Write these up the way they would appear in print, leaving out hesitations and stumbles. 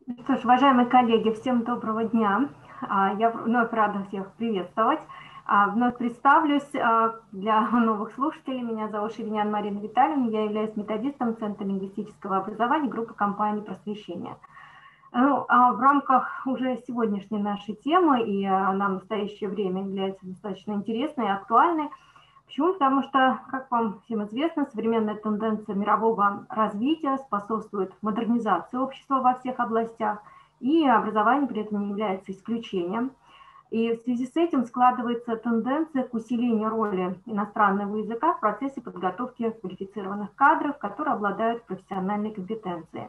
Что ж, уважаемые коллеги, всем доброго дня. Я вновь рада всех приветствовать. Вновь представлюсь для новых слушателей. Меня зовут Шевинян Марина Витальевна. Я являюсь методистом Центра лингвистического образования группы компаний «Просвещение». Ну, в рамках уже сегодняшней нашей темы, и она в настоящее время является достаточно интересной и актуальной. Почему? Потому что, как вам всем известно, современная тенденция мирового развития способствует модернизации общества во всех областях, и образование при этом не является исключением. И в связи с этим складывается тенденция к усилению роли иностранного языка в процессе подготовки квалифицированных кадров, которые обладают профессиональной компетенцией.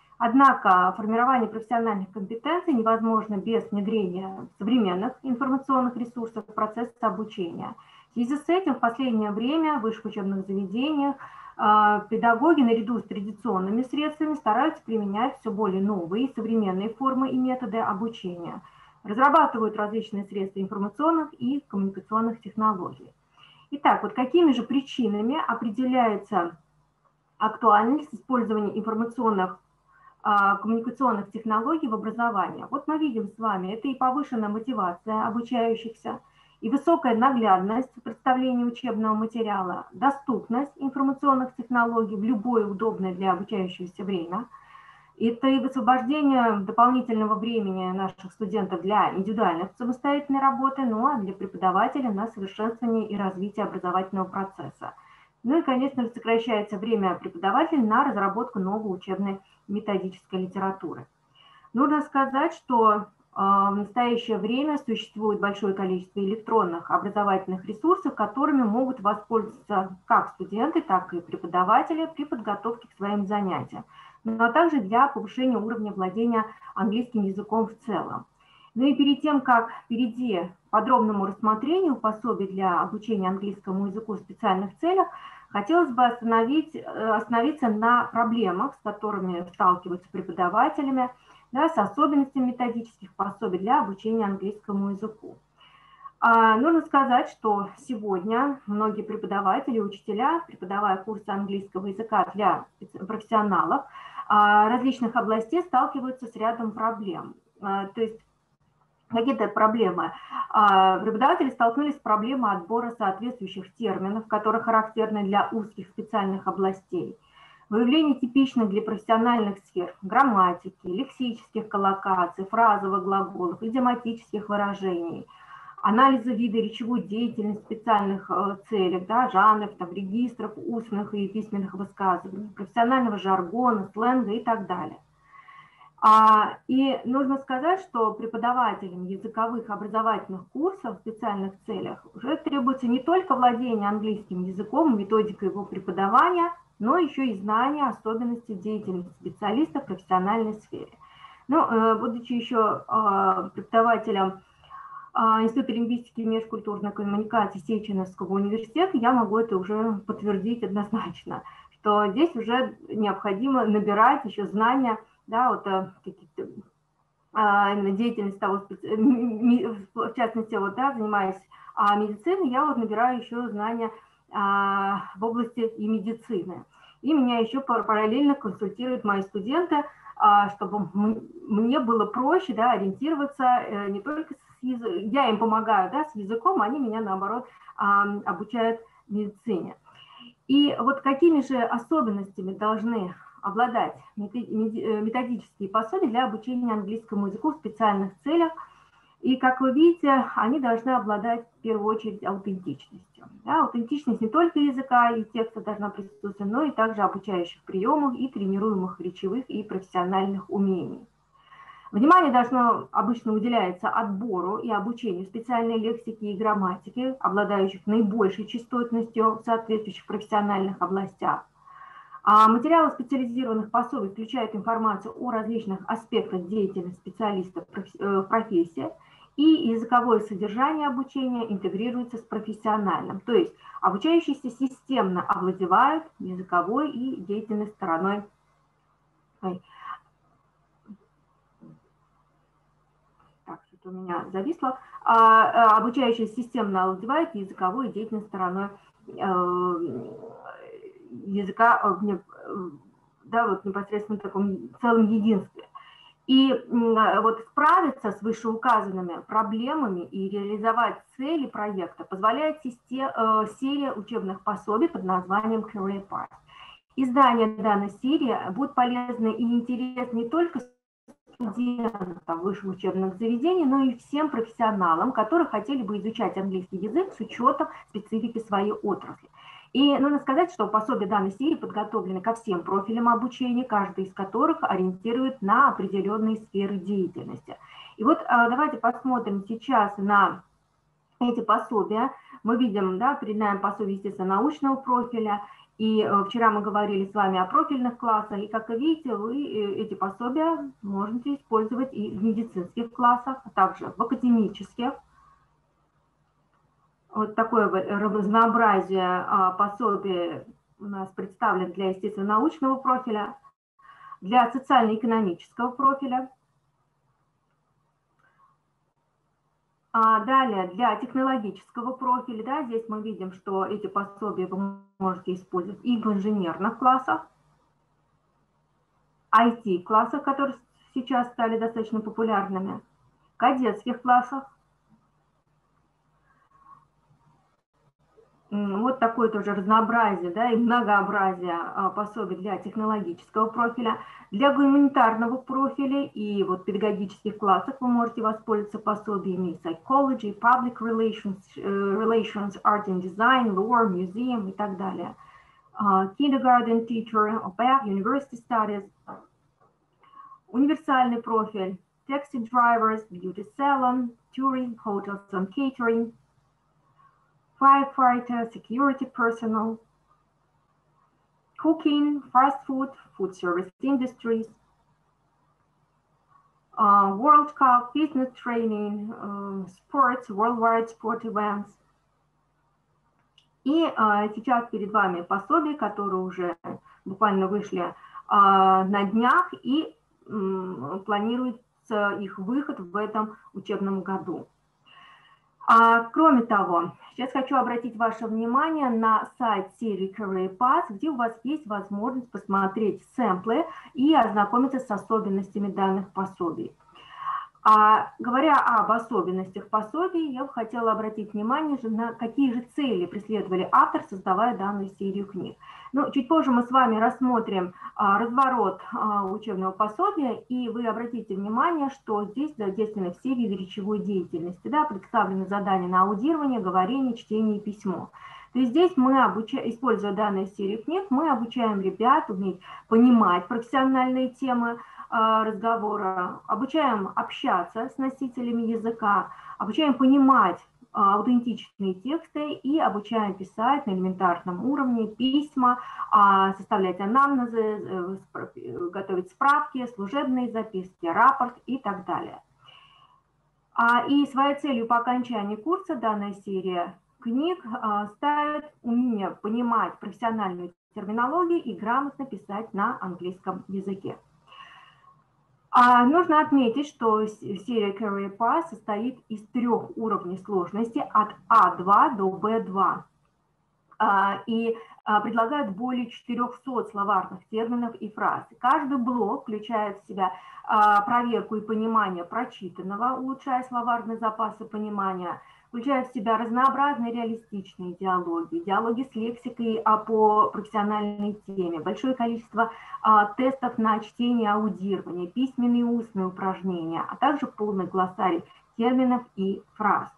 Однако формирование профессиональных компетенций невозможно без внедрения современных информационных ресурсов в процесс обучения. В связи с этим в последнее время в высших учебных заведениях педагоги наряду с традиционными средствами стараются применять все более новые современные формы и методы обучения. Разрабатывают различные средства информационных и коммуникационных технологий. Итак, вот какими же причинами определяется актуальность использования информационных коммуникационных технологий в образовании. Вот мы видим с вами, это и повышенная мотивация обучающихся, и высокая наглядность представления учебного материала, доступность информационных технологий в любое удобное для обучающегося время. Это и высвобождение дополнительного времени наших студентов для индивидуальной самостоятельной работы, ну а для преподавателя на совершенствование и развитие образовательного процесса. Ну и, конечно же, сокращается время преподавателя на разработку новой учебной методической литературы. Нужно сказать, что в настоящее время существует большое количество электронных образовательных ресурсов, которыми могут воспользоваться как студенты, так и преподаватели при подготовке к своим занятиям, но также для повышения уровня владения английским языком в целом. Ну и перед тем, как перейти к подробному рассмотрению пособий для обучения английскому языку в специальных целях, хотелось бы остановиться на проблемах, с которыми сталкиваются преподавателями, да, с особенностями методических пособий для обучения английскому языку. Нужно сказать, что сегодня многие преподаватели и учителя, преподавая курсы английского языка для профессионалов различных областей, сталкиваются с рядом проблем. То есть какие-то проблемы. Преподаватели столкнулись с проблемой отбора соответствующих терминов, которые характерны для узких специальных областей, выявление типичных для профессиональных сфер грамматики, лексических коллокаций, фразовых глаголов, идиоматических выражений, анализа вида речевой деятельности в специальных целях, да, жанров, там, регистров, устных и письменных высказываний, профессионального жаргона, сленга и так далее. И нужно сказать, что преподавателям языковых образовательных курсов в специальных целях уже требуется не только владение английским языком, методика его преподавания, но еще и знание особенностей деятельности специалиста в профессиональной сфере. Ну, будучи еще преподавателем Института лингвистики и межкультурной коммуникации Сеченовского университета, я могу это уже подтвердить однозначно, что здесь уже необходимо набирать еще знания, да, вот какие-то деятельность того, в частности, вот, да, занимаясь медициной, я вот набираю еще знания в области и медицины. И меня еще параллельно консультируют мои студенты, чтобы мне было проще, да, ориентироваться не только с языком, я им помогаю, да, с языком, они меня, наоборот, обучают медицине. И вот какими же особенностями должны обладать методические пособия для обучения английскому языку в специальных целях. И, как вы видите, они должны обладать в первую очередь аутентичностью. Да, аутентичность не только языка и текста должна присутствовать, но и также обучающих приемов и тренируемых речевых и профессиональных умений. Внимание должно обычно уделяется отбору и обучению специальной лексики и грамматики, обладающих наибольшей частотностью в соответствующих профессиональных областях. Материалы специализированных пособий включают информацию о различных аспектах деятельности специалиста в профессии, и языковое содержание обучения интегрируется с профессиональным. То есть обучающиеся системно овладевают языковой и деятельной стороной. Так, что-то у меня зависло. Обучающиеся системно овладевают языковой и деятельной стороной языка, да, вот непосредственно в таком целом единстве. И вот справиться с вышеуказанными проблемами и реализовать цели проекта позволяет серия учебных пособий под названием Career Path. Издание данной серии будет полезно и интересно не только студентам высших учебных заведений, но и всем профессионалам, которые хотели бы изучать английский язык с учетом специфики своей отрасли. И нужно сказать, что пособия данной серии подготовлены ко всем профилям обучения, каждый из которых ориентирует на определенные сферы деятельности. И вот давайте посмотрим сейчас на эти пособия. Мы видим, да, перед нами пособие, естественно, научного профиля. И вчера мы говорили с вами о профильных классах. И, как вы видите, вы эти пособия можете использовать и в медицинских классах, а также в академических. Вот такое разнообразие пособий у нас представлено для естественно-научного профиля, для социально-экономического профиля. Далее, для технологического профиля, да, здесь мы видим, что эти пособия вы можете использовать и в инженерных классах, IT-классах, которые сейчас стали достаточно популярными, кадетских классах. Вот такое тоже разнообразие, да, и многообразие пособий для технологического профиля. Для гуманитарного профиля и вот педагогических классов вы можете воспользоваться пособиями Psychology, Public Relations, Art and Design, Law, Museum и так далее. Kindergarten Teacher, OPEC, University Studies. Универсальный профиль, Taxi Drivers, Beauty Salon, Touring, Hotels and Catering, Firefighter, Security Personnel, Cooking, Fast Food, Food Service Industries, World Cup, Business Training, Sports, Worldwide Sport Events. И сейчас перед вами пособия, которые уже буквально вышли на днях, и планируется их выход в этом учебном году. Кроме того, сейчас хочу обратить ваше внимание на сайт серии Career Path, где у вас есть возможность посмотреть сэмплы и ознакомиться с особенностями данных пособий. Говоря об особенностях пособий, я бы хотела обратить внимание на какие же цели преследовали автор, создавая данную серию книг. Ну, чуть позже мы с вами рассмотрим разворот учебного пособия, и вы обратите внимание, что здесь задействованы все виды речевой деятельности, да, представлены задания на аудирование, говорение, чтение и письмо. То есть здесь мы, используя данную серию книг, мы обучаем ребят уметь понимать профессиональные темы разговора, обучаем общаться с носителями языка, обучаем понимать аутентичные тексты и обучаем писать на элементарном уровне письма, составлять анамнезы, готовить справки, служебные записки, рапорт и так далее. И своей целью по окончании курса данная серия книг ставит умение понимать профессиональную терминологию и грамотно писать на английском языке. Нужно отметить, что серия Career Path состоит из 3 уровней сложности от А2 до Б2 и предлагает более 400 словарных терминов и фраз. Каждый блок включает в себя проверку и понимание прочитанного, улучшая словарные запасы понимания, включая в себя разнообразные реалистичные диалоги, диалоги с лексикой по профессиональной теме, большое количество тестов на чтение, аудирование, письменные и устные упражнения, а также полный глоссарий терминов и фраз.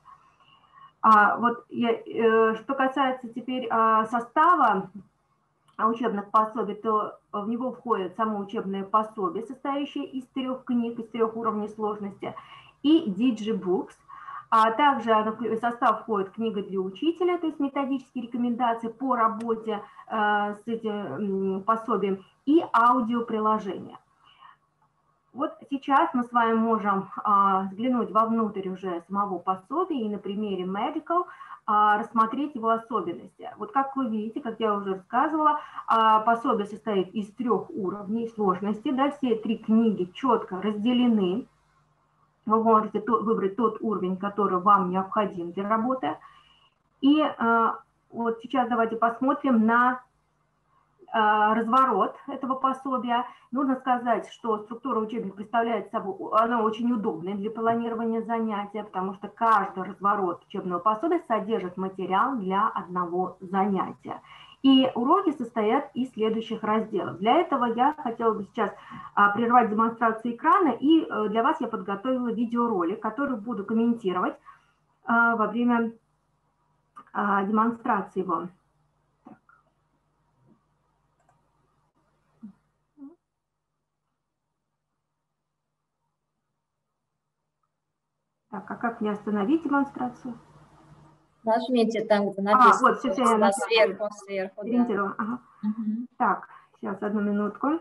Что касается теперь состава учебных пособий, то в него входит само учебное пособие, состоящее из 3 книг, из 3 уровней сложности, и DigiBooks. Также в состав входит книга для учителя, то есть методические рекомендации по работе с этим пособием, и аудиоприложение. Вот сейчас мы с вами можем взглянуть вовнутрь уже самого пособия и на примере Medical рассмотреть его особенности. Вот как вы видите, как я уже рассказывала, пособие состоит из 3 уровней сложности, да, все 3 книги четко разделены. Вы можете выбрать тот уровень, который вам необходим для работы. И вот сейчас давайте посмотрим на разворот этого пособия. Нужно сказать, что структура учебника представляет собой, она очень удобная для планирования занятия, потому что каждый разворот учебного пособия содержит материал для одного занятия. И уроки состоят из следующих разделов. Для этого я хотела бы сейчас прервать демонстрацию экрана, и для вас я подготовила видеоролик, который буду комментировать во время демонстрации его. Так, а как мне остановить демонстрацию? Нажмите там, где написано. Вот, сейчас я да, сверху, ориентировала. да. Ага. Угу. Так, сейчас, одну минутку.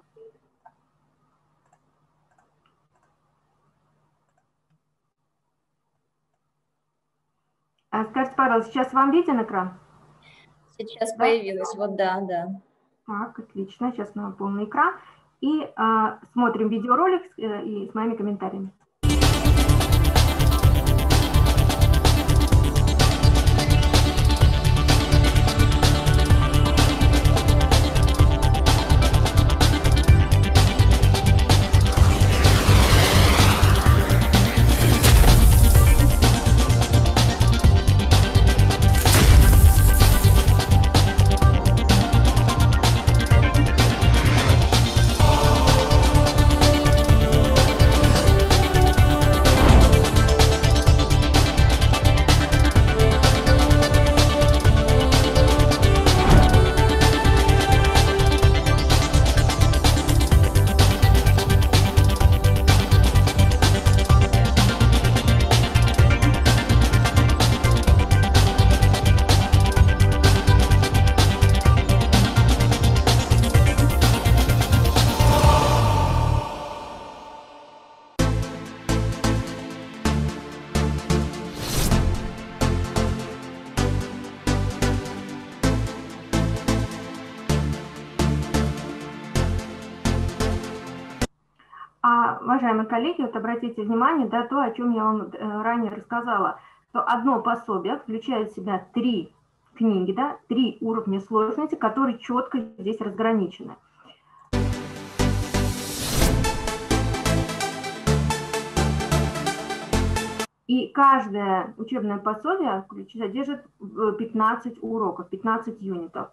Скажите, пожалуйста, сейчас вам виден экран? Сейчас да? Появилось, вот да. Так, отлично, сейчас на полный экран. И смотрим видеоролик и с моими комментариями. Уважаемые коллеги, вот обратите внимание, да, то, о чем я вам ранее рассказала, что одно пособие включает в себя 3 книги, да, 3 уровня сложности, которые четко здесь разграничены. И каждое учебное пособие содержит 15 уроков, 15 юнитов.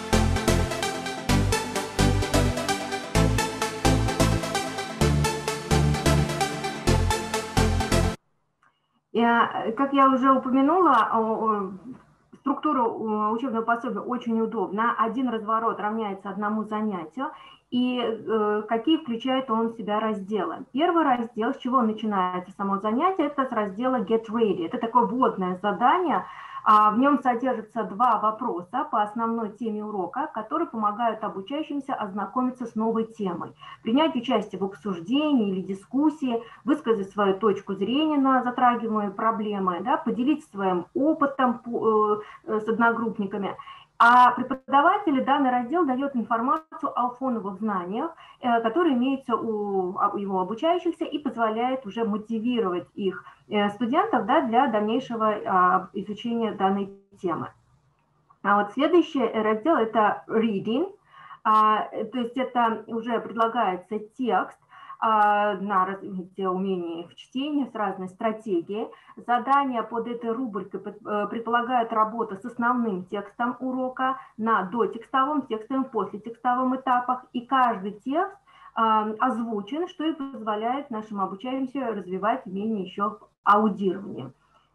Как я уже упомянула, структура учебного пособия очень удобна. Один разворот равняется одному занятию. И какие включает он в себя разделы? Первый раздел, с чего начинается само занятие, это с раздела Get Ready. Это такое вводное задание. В нем содержатся 2 вопроса по основной теме урока, которые помогают обучающимся ознакомиться с новой темой, принять участие в обсуждении или дискуссии, высказать свою точку зрения на затрагиваемые проблемы, да, поделиться своим опытом с одногруппниками. А преподаватель данный раздел дает информацию о фоновых знаниях, которые имеются у его обучающихся, и позволяет уже мотивировать их студентов, да, для дальнейшего изучения данной темы. А вот следующий раздел – это reading, то есть это уже предлагается текст на развитие умений в чтении с разной стратегией. Задания под этой рубрикой предполагают работу с основным текстом урока на дотекстовом, текстовом, послетекстовом этапах, и каждый текст озвучен, что и позволяет нашим обучающимся развивать умение еще в аудировании.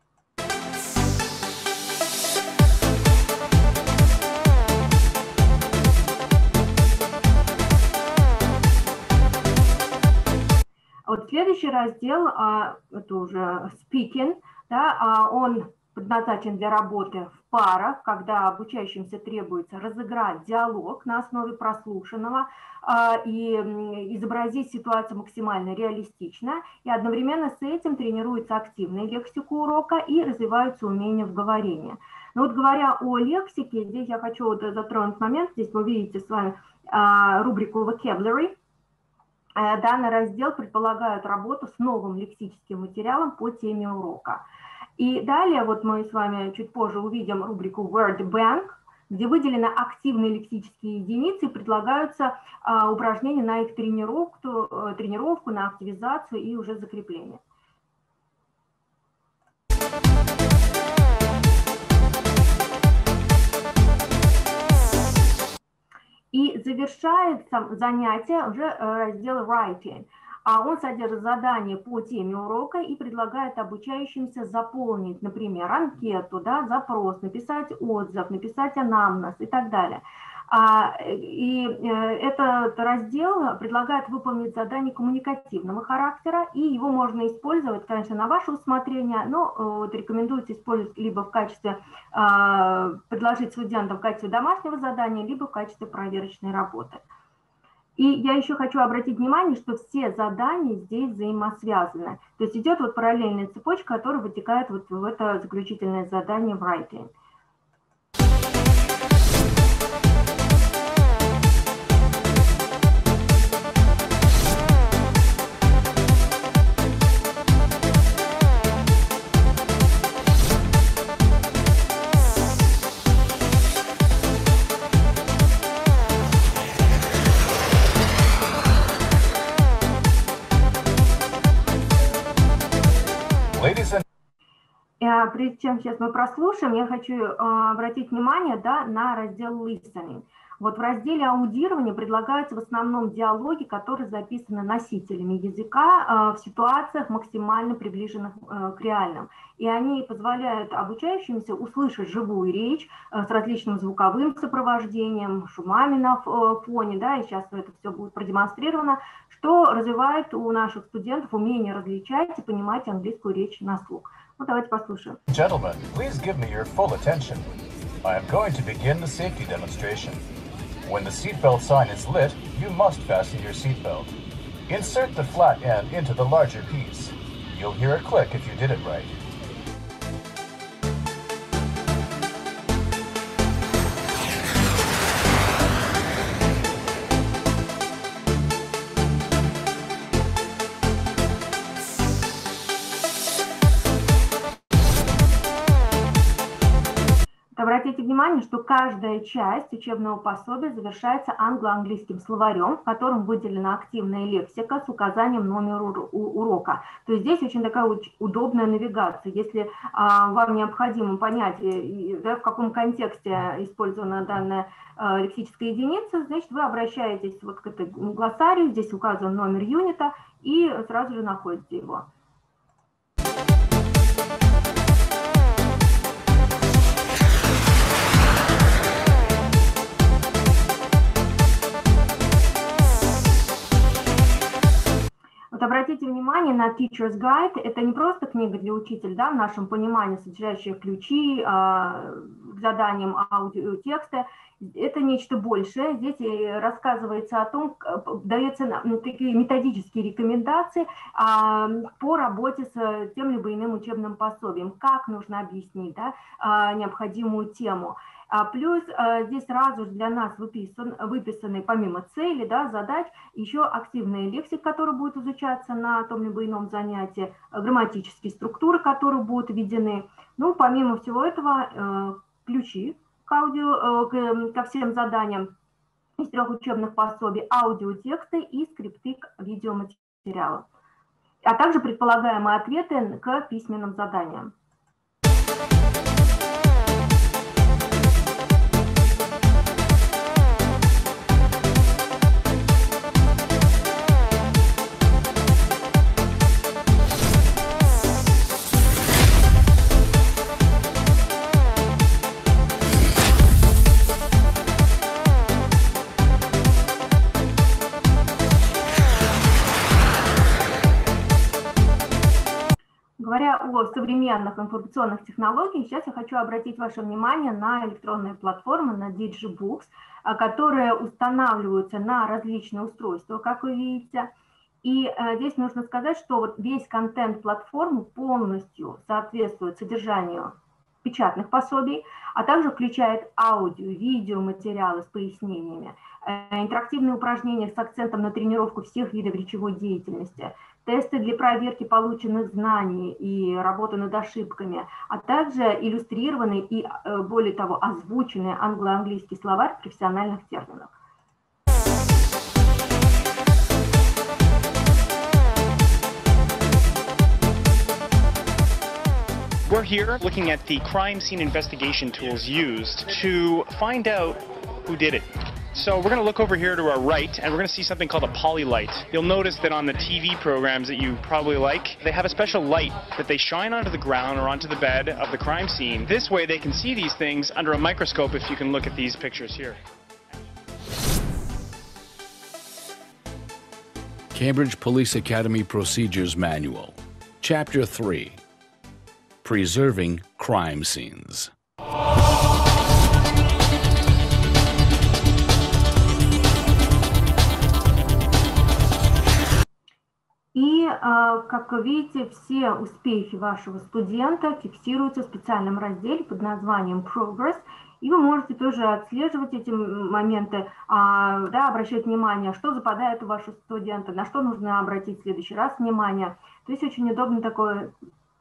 Вот следующий раздел, это уже speaking, да, он предназначен для работы в парах, когда обучающимся требуется разыграть диалог на основе прослушанного и изобразить ситуацию максимально реалистично, и одновременно с этим тренируется активная лексика урока и развиваются умения в говорении. Но вот говоря о лексике, здесь я хочу вот затронуть момент, здесь вы видите с вами рубрику vocabulary. Данный раздел предполагает работу с новым лексическим материалом по теме урока. И далее вот мы с вами чуть позже увидим рубрику Word Bank, где выделены активные лексические единицы и предлагаются упражнения на их тренировку, на активизацию и уже закрепление. И завершается занятие уже раздел Writing. Он содержит задания по теме урока и предлагает обучающимся заполнить, например, анкету, да, запрос, написать отзыв, написать анамнез и так далее. И этот раздел предлагает выполнить задание коммуникативного характера, и его можно использовать, конечно, на ваше усмотрение, но вот рекомендуется использовать либо в качестве, предложить студентам в качестве домашнего задания, либо в качестве проверочной работы. И я еще хочу обратить внимание, что все задания здесь взаимосвязаны. То есть идет вот параллельная цепочка, которая вытекает вот в это заключительное задание в Writing. Прежде чем сейчас мы прослушаем, я хочу обратить внимание, да, на раздел Listening. Вот в разделе аудирования предлагаются в основном диалоги, которые записаны носителями языка в ситуациях, максимально приближенных к реальным. И они позволяют обучающимся услышать живую речь с различным звуковым сопровождением, шумами на фоне, да, и сейчас это все будет продемонстрировано, что развивает у наших студентов умение различать и понимать английскую речь на слух. Вот давайте послушаем. Gentlemen, please give me your full attention. I am going to begin the safety demonstration. When the seatbelt sign is lit, you must fasten your seatbelt. Insert the flat end into the larger piece. You'll hear a click if you did it right. Обратите внимание, что каждая часть учебного пособия завершается англо-английским словарем, в котором выделена активная лексика с указанием номера урока. То есть здесь очень такая удобная навигация. Если вам необходимо понять, да, в каком контексте использована данная лексическая единица, значит, вы обращаетесь вот к этой глоссарию, здесь указан номер юнита, и сразу же находите его. Обратите внимание на Teacher's Guide. Это не просто книга для учителя, да, в нашем понимании, содержащая ключи к заданиям аудиотекста. Это нечто большее. Здесь рассказывается о том, даются такие методические рекомендации по работе с тем либо иным учебным пособием, как нужно объяснить, да, необходимую тему. Плюс здесь сразу же для нас выписаны помимо цели, да, задач, еще активная лексика, которая будет изучаться на том либо ином занятии, грамматические структуры, которые будут введены. Ну, помимо всего этого, ключи ко всем заданиям из 3 учебных пособий, аудиотексты и скрипты к видеоматериалам, а также предполагаемые ответы к письменным заданиям. Говоря о современных информационных технологиях, сейчас я хочу обратить ваше внимание на электронные платформы, на DigiBooks, которые устанавливаются на различные устройства, как вы видите. И здесь нужно сказать, что вот весь контент платформы полностью соответствует содержанию печатных пособий, а также включает аудио, видео, материалы с пояснениями, интерактивные упражнения с акцентом на тренировку всех видов речевой деятельности, тесты для проверки полученных знаний и работы над ошибками, а также иллюстрированный и, более того, озвученный англо-английский словарь профессиональных терминов. We're here looking at the crime scene investigation tools used to find out who did it. So we're going to look over here to our right, and we're going to see something called a polylight. You'll notice that on the TV programs that you probably like, they have a special light that they shine onto the ground or onto the bed of the crime scene. This way they can see these things under a microscope if you can look at these pictures here. Cambridge Police Academy Procedures Manual, Chapter 3, Preserving Crime Scenes. И, как вы видите, все успехи вашего студента фиксируются в специальном разделе под названием Progress, и вы можете тоже отслеживать эти моменты, да, обращать внимание, что западает у вашего студента, на что нужно обратить в следующий раз внимание. То есть очень удобно такая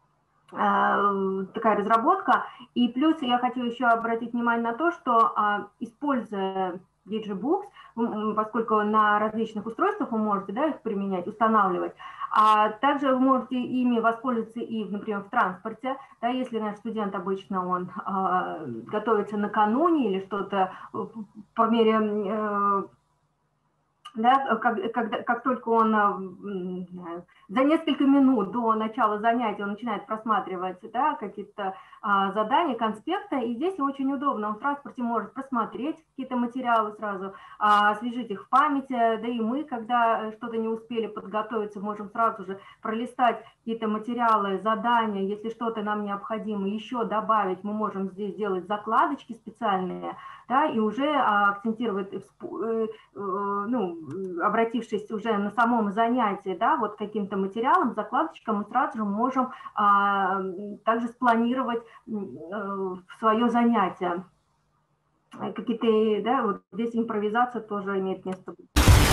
разработка. И плюс я хочу еще обратить внимание на то, что, используя DigiBooks, поскольку на различных устройствах вы можете, да, их применять, устанавливать, а также вы можете ими воспользоваться и, например, в транспорте, да, если наш студент обычно он готовится накануне или что-то по мере, да, как только он за несколько минут до начала занятия он начинает просматривать, да, какие-то задания, конспекты, и здесь очень удобно, он в транспорте может просмотреть какие-то материалы сразу, освежить их в памяти, да и мы, когда что-то не успели подготовиться, можем сразу же пролистать какие-то материалы, задания, если что-то нам необходимо еще добавить, мы можем здесь сделать закладочки специальные, да, и уже акцентировать, ну, обратившись уже на самом занятии, да, вот каким-то материалом, закладочкам, мы сразу же можем также спланировать свое занятие. Какие-то, да, вот здесь импровизация тоже имеет место быть.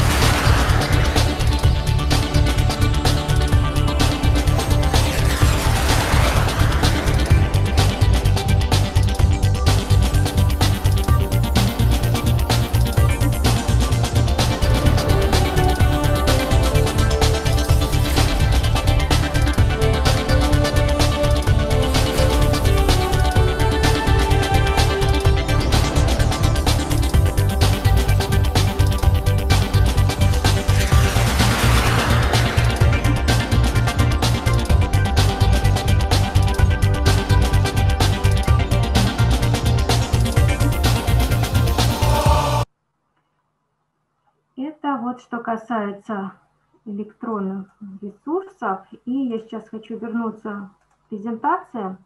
Вот что касается электронных ресурсов, и я сейчас хочу вернуться к презентации.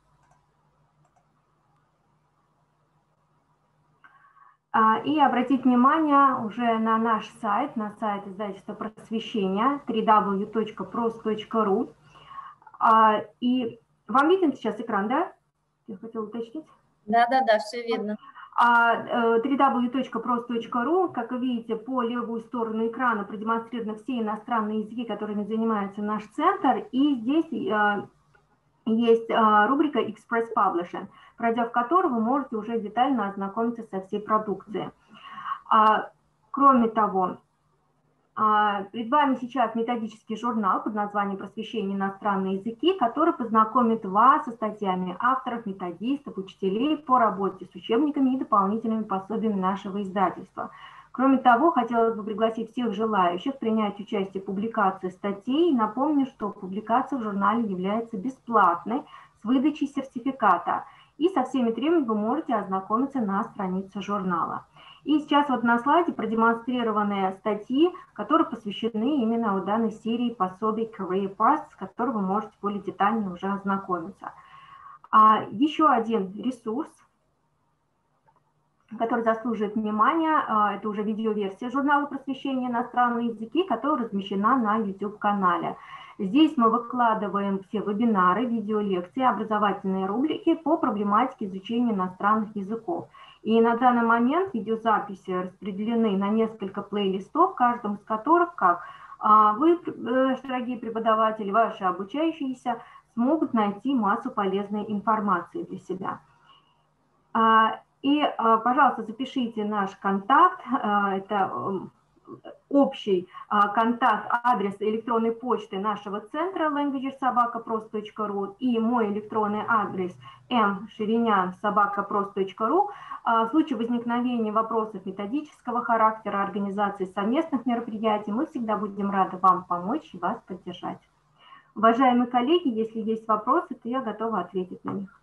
И обратить внимание уже на наш сайт, на сайт издательства «Просвещение» www.pros.ru. И вам виден сейчас экран, да? Я хотела уточнить. Да, все видно. www.pros.ru, как вы видите, по левую сторону экрана продемонстрированы все иностранные языки, которыми занимается наш центр, и здесь есть рубрика Express Publishing, пройдя в которую вы можете уже детально ознакомиться со всей продукцией. Кроме того, перед вами сейчас методический журнал под названием «Просвещение иностранные языки», который познакомит вас со статьями авторов, методистов, учителей по работе с учебниками и дополнительными пособиями нашего издательства. Кроме того, хотелось бы пригласить всех желающих принять участие в публикации статей. Напомню, что публикация в журнале является бесплатной с выдачей сертификата. И со всеми требованиями вы можете ознакомиться на странице журнала. И сейчас вот на слайде продемонстрированы статьи, которые посвящены именно вот данной серии пособий Career Paths, с которой вы можете более детально уже ознакомиться. Еще один ресурс, который заслуживает внимания, это уже видеоверсия журнала «Просвещение иностранные языки», которая размещена на YouTube-канале. Здесь мы выкладываем все вебинары, видеолекции, образовательные рубрики по проблематике изучения иностранных языков. И на данный момент видеозаписи распределены на несколько плейлистов, каждым из которых как Вы, дорогие преподаватели, ваши обучающиеся смогут найти массу полезной информации для себя. И, пожалуйста, запишите наш контакт, это общий контакт, адрес электронной почты нашего центра languages@prost.ru и мой электронный адрес mshirinyan@prost.ru. В случае возникновения вопросов методического характера, организации совместных мероприятий, мы всегда будем рады вам помочь и вас поддержать. Уважаемые коллеги, если есть вопросы, то я готова ответить на них.